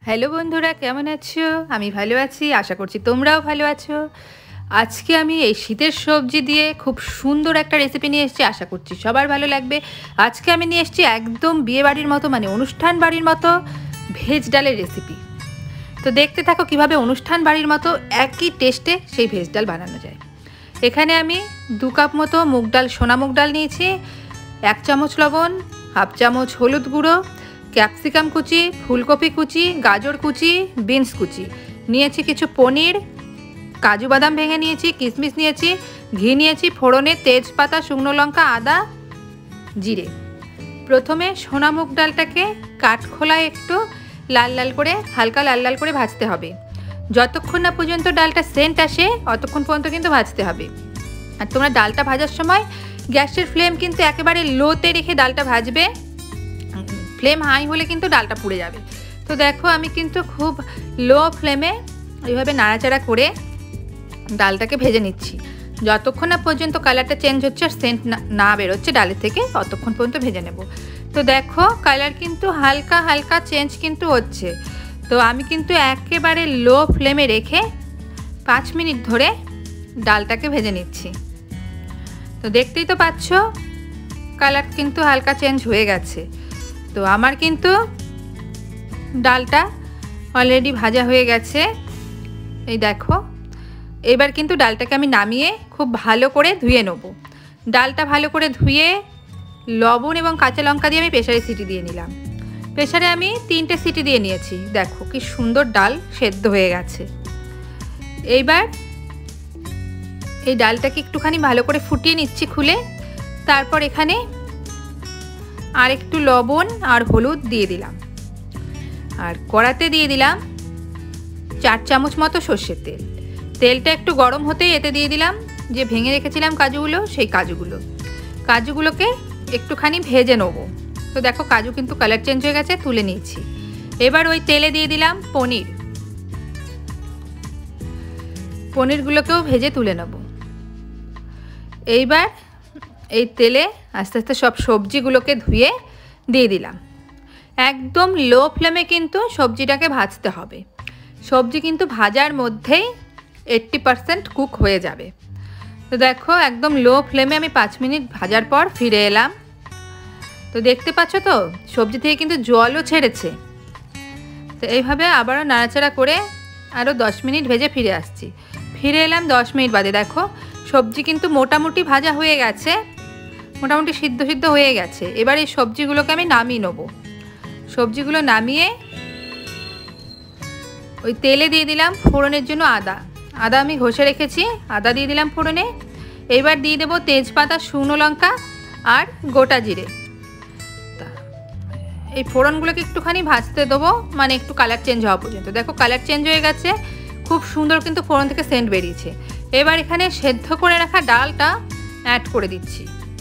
Hello বন্ধুরা, কেমন আছো? আমি ভালো আছি, আশা করছি তোমরাও ভালো আছো। আজকে আমি এই শীতের সবজি দিয়ে খুব সুন্দর একটা রেসিপি নিয়ে এসেছি, আশা করছি সবার ভালো লাগবে। আজকে আমি নিয়ে এসেছি একদম বিয়ে বাড়ির মতো, মানে অনুষ্ঠান বাড়ির মতো ভেজ ডালের রেসিপি। তো দেখতে থাকো কিভাবে অনুষ্ঠান বাড়ির মতো একই টেস্টে সেই ভেজ ডাল বানানো যায়। এখানে আমি 2 কাপ মতো মুগ ডাল, সোনা মুগ ডাল নিয়েছি, 1 চামচ লবণ, হাফ চামচ হলুদ গুঁড়ো, ক্যাপসিকাম কুচি, ফুলকপি কুচি, গাজর কুচি, বিনস কুচি নিয়েছি, কিছু পনির, কাজু বাদাম ভেঙে নিয়েছি, কিশমিশ নিয়েছি, ঘি নিয়েছি, ফোড়নে তেজপাতা, শুকনো লঙ্কা, আদা, জিরে। প্রথমে সোনা মুগ ডালটাকে কাঠখোলায় একটু লাল লাল করে, হালকা লাল লাল করে ভাজতে হবে। যতক্ষণ না পর্যন্ত ডালটা সেন্ট আসে অতক্ষণ পর্যন্ত কিন্তু ভাজতে হবে। আর তোমরা ডালটা ভাজার সময় গ্যাসের ফ্লেম কিন্তু একেবারে লোতে রেখে ডালটা ভাজবে, ফ্লেম হাই হলে কিন্তু ডালটা পুড়ে যাবে। তো দেখো আমি কিন্তু খুব লো ফ্লেমে এইভাবে নাড়াচাড়া করে ডালটাকে ভেজে নিচ্ছি। যতক্ষণ না পর্যন্ত কালারটা চেঞ্জ হচ্ছে আর সেন্ট না বেরোচ্ছে ডালের থেকে, ততক্ষণ পর্যন্ত ভেজে নেব। তো দেখো কালার কিন্তু হালকা হালকা চেঞ্জ কিন্তু হচ্ছে। তো আমি কিন্তু একেবারে লো ফ্লেমে রেখে 5 মিনিট ধরে ডালটাকে ভেজে নিচ্ছি। তো দেখতেই তো পাচ্ছ কালার কিন্তু হালকা চেঞ্জ হয়ে গেছে। তো আমার কিন্তু ডালটা অলরেডি ভাজা হয়ে গেছে, এই দেখো। এবার কিন্তু ডালটাকে আমি নামিয়ে খুব ভালো করে ধুয়ে নেব। ডালটা ভালো করে ধুয়ে লবণ এবং কাঁচা লঙ্কা দিয়ে আমি প্রেসারে সিটি দিয়ে নিলাম। প্রেসারে আমি 3টে সিটি দিয়ে নিয়েছি। দেখো কি সুন্দর ডাল সেদ্ধ হয়ে গেছে। এইবার এই ডালটাকে একটুখানি ভালো করে ফুটিয়ে নিচ্ছি খুলে। তারপর এখানে আর একটু লবণ আর হলুদ দিয়ে দিলাম, আর কড়াতে দিয়ে দিলাম 4 চামচ মতো সর্ষের তেল। তেলটা একটু গরম হতেই এতে দিয়ে দিলাম যে ভেঙে রেখেছিলাম কাজুগুলো, সেই কাজুগুলোকে একটুখানি ভেজে নেবো। তো দেখো কাজু কিন্তু কালার চেঞ্জ হয়ে গেছে, তুলে নিয়েছি। এবার ওই তেলে দিয়ে দিলাম পনিরগুলোকেও ভেজে তুলে নেব। এইবার এই তেলে আস্তে আস্তে সব সবজিগুলোকে ধুয়ে দিয়ে দিলাম। একদম লো ফ্লেমে কিন্তু সবজিটাকে ভাজতে হবে। সবজি কিন্তু ভাজার মধ্যেই 80% কুক হয়ে যাবে। তো দেখো একদম লো ফ্লেমে আমি 5 মিনিট ভাজার পর ফিরে এলাম। তো দেখতে পাচ্ছ তো সবজি থেকে কিন্তু জলও ছেড়েছে। তো এইভাবে আবারও নাড়াচাড়া করে আরও 10 মিনিট ভেজে ফিরে আসছি। ফিরে এলাম 10 মিনিট বাদে। দেখো সবজি কিন্তু মোটামুটি ভাজা হয়ে গেছে, মোটামুটি সিদ্ধ হয়ে গেছে। এবার এই সবজিগুলোকে আমি নামিয়ে নেব। সবজিগুলো নামিয়ে ওই তেলে দিয়ে দিলাম ফোড়নের জন্য আদা আমি ঘষে রেখেছি, আদা দিয়ে দিলাম ফোড়নে। এবার দিয়ে দেবো তেজপাতা, শুকনো লঙ্কা আর গোটা জিরে। এই ফোড়নগুলোকে একটুখানি ভাজতে দেবো, মানে একটু কালার চেঞ্জ হওয়া পর্যন্ত। দেখো কালার চেঞ্জ হয়ে গেছে, খুব সুন্দর কিন্তু ফোড়ন থেকে সেন্ট বেরিয়েছে। এবার এখানে সেদ্ধ করে রাখা ডালটা অ্যাড করে দিচ্ছি।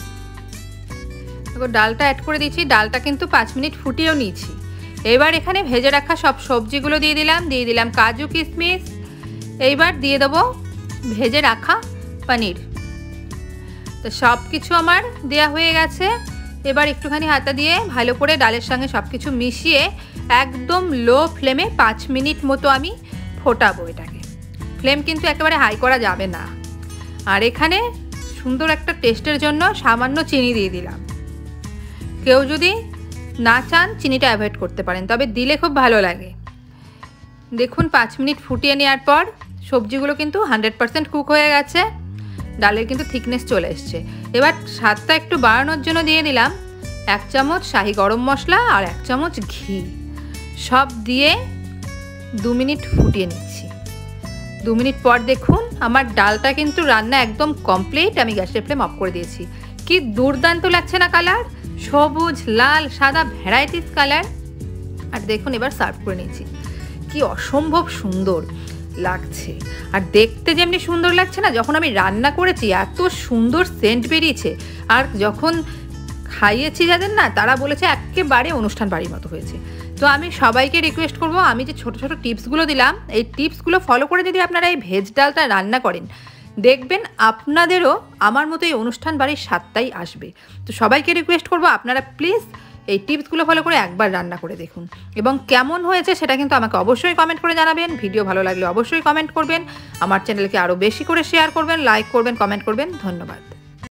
দেখো ডালটা অ্যাড করে দিচ্ছি, ডালটা কিন্তু 5 মিনিট ফুটিয়েও নিয়েছি। এবার এখানে ভেজে রাখা সব সবজিগুলো দিয়ে দিলাম কাজু কিশমিশ। এইবার দিয়ে দেবো ভেজে রাখা পনির। তো সব কিছু আমার দেয়া হয়ে গেছে। এবার একটুখানি হাতা দিয়ে ভালো করে ডালের সঙ্গে সব কিছু মিশিয়ে একদম লো ফ্লেমে 5 মিনিট মতো আমি ফোটাবো এটাকে। ফ্লেম কিন্তু একেবারে হাই করা যাবে না। আর এখানে সুন্দর একটা টেস্টের জন্য সামান্য চিনি দিয়ে দিলাম। কেউ যদি না চান চিনিটা অ্যাভয়েড করতে পারেন, তবে দিলে খুব ভালো লাগে। দেখুন 5 মিনিট ফুটিয়ে নেওয়ার পর সবজিগুলো কিন্তু 100% কুক হয়ে গেছে, ডালের কিন্তু থিকনেস চলে এসছে। এবার স্বাদটা একটু বাড়ানোর জন্য দিয়ে দিলাম 1 চামচ শাহি গরম মশলা আর 1 চামচ ঘি। সব দিয়ে 2 মিনিট ফুটিয়ে নিচ্ছি। 2 মিনিট পর দেখুন আমার ডালটা কিন্তু রান্না একদম কমপ্লিট। আমি গ্যাসের ফ্লেম অফ করে দিয়েছি। কি দুর্দান্ত লাগছে না কালার, সবুজ লাল সাদা ভ্যারাইটিস কালার। আর দেখুন এবার সার্ভ করে নিয়েছি, কি অসম্ভব সুন্দর লাগছে। আর দেখতে যেমনি সুন্দর লাগছে না, যখন আমি রান্না করেছি এত সুন্দর সেন্ট বেরিয়েছে। আর যখন খাইয়েছি যাদের না, তারা বলেছে একেবারে অনুষ্ঠান বাড়ির মতো হয়েছে। তো আমি সবাইকে রিকোয়েস্ট করব, আমি যে ছোট ছোট টিপসগুলো দিলাম, এই টিপসগুলো ফলো করে যদি আপনারা এই ভেজ ডালটা রান্না করেন, দেখবেন আপনাদেরও আমার মতো এই অনুষ্ঠান বাড়ির স্বাদটাই আসবে। তো সবাইকে রিকোয়েস্ট করব আপনারা প্লিজ এই টিপসগুলো ফলো করে একবার রান্না করে দেখুন এবং কেমন হয়েছে সেটা কিন্তু আমাকে অবশ্যই কমেন্ট করে জানাবেন। ভিডিও ভালো লাগলে অবশ্যই কমেন্ট করবেন, আমার চ্যানেলকে আরও বেশি করে শেয়ার করবেন, লাইক করবেন, কমেন্ট করবেন। ধন্যবাদ।